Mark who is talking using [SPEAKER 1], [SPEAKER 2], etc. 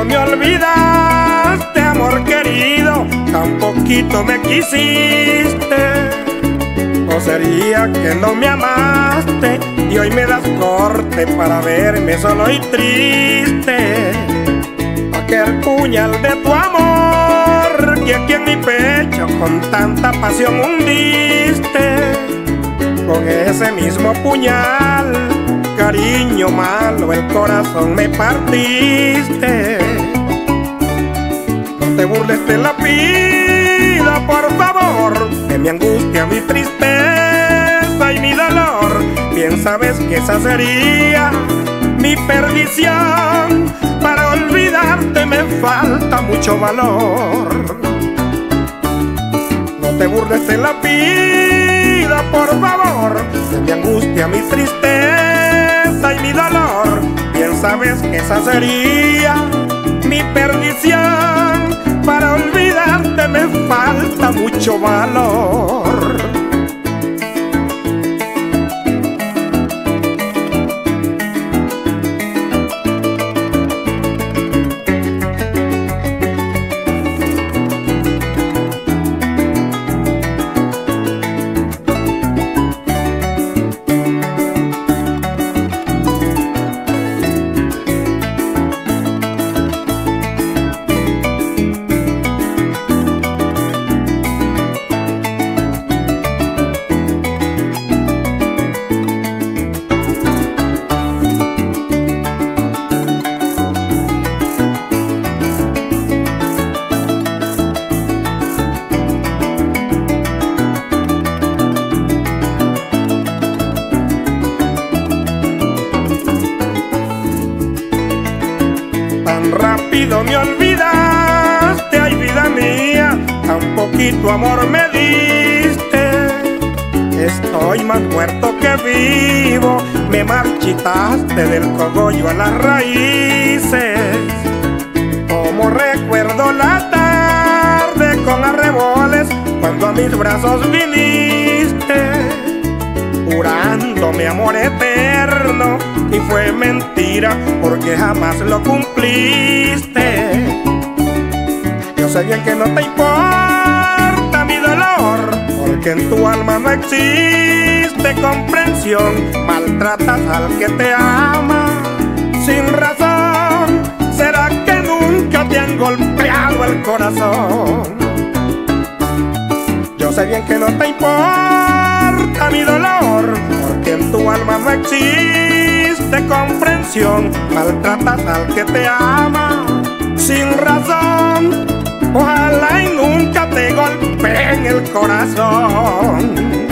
[SPEAKER 1] me olvidaste, amor querido, tan poquito me quisiste. ¿O sería que no me amaste y hoy me das corte para verme solo y triste? Aquel puñal de tu amor que aquí en mi pecho con tanta pasión hundiste, con ese mismo puñal, cariño malo, el corazón me partiste. No te burles, te lo pido por favor, de mi angustia, mi tristeza y mi dolor. Bien sabes que esa sería mi perdición, para olvidarte me falta mucho valor. No te burles, te lo pido por favor, de mi angustia, mi tristeza y mi dolor. Bien sabes que esa sería mi perdición, para olvidarte me falta mucho valor. Tan rápido me olvidaste, ay vida mía, tan poquito amor me diste. Estoy más muerto que vivo, me marchitaste del cogollo a las raíces. Como recuerdo la tarde con arreboles, cuando a mis brazos viniste, jurándome amor eterno, y fue mentira porque jamás lo cumpliste. Yo sé bien que no te importa mi dolor, porque en tu alma no existe comprensión. Maltratas al que te ama sin razón. ¿Será que nunca te han golpeado el corazón? Yo sé bien que no te importa mi dolor, porque en tu alma no existe comprensión. Maltratas al que te ama sin razón. Ojalá y nunca te golpeen el corazón.